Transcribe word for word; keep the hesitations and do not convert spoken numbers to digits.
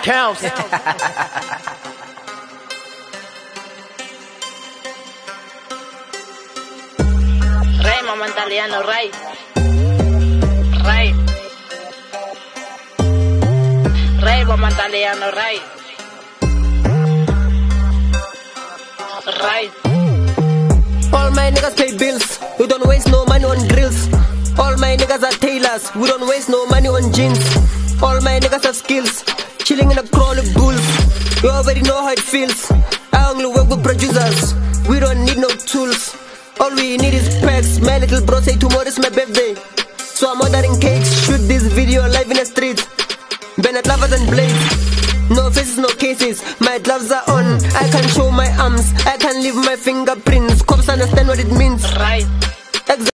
counts. Ray, Mama Italiano, Ray. Ray. Ray, Mama Italiano, Ray. Ray. All my niggas pay bills, we don't waste no money on drills. All my niggas are tailors, we don't waste no money on jeans. All my niggas have skills, chilling in a crowd of bulls. You already know how it feels, I only work with producers. We don't need no tools, all we need is packs. My little bro say tomorrow's my birthday, so I'm ordering cakes. Shoot this video live in the street, Bennett lovers and blades. No faces, no cases, my gloves are on. I can show my arms, I can leave my fingerprints. Cops understand what it means. Right.